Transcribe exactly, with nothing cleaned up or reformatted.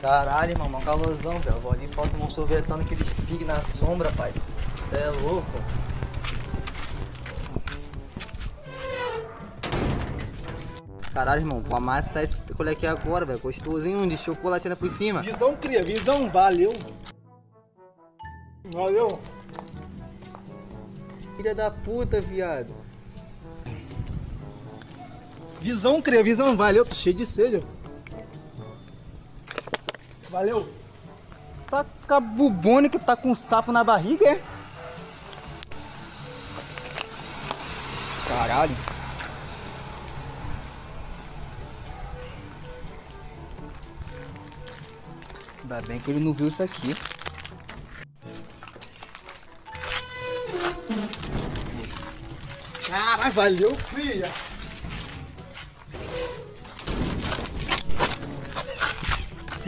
Caralho, irmão, um calorzão, velho. Vou ali falta um sorvetando aqueles pig na sombra, pai. Cê é louco. Caralho, irmão, vou amassar esse picolé aqui agora, velho. Gostosinho, de chocolatina por cima. Visão, cria, visão, valeu. Valeu. Filha da puta, viado. Visão, cria, visão, valeu. Tô cheio de sede, ó. Valeu. Tá com a bubônica, tá com um sapo na barriga, é? Caralho. Ainda bem que ele não viu isso aqui. Caralho, valeu, cria.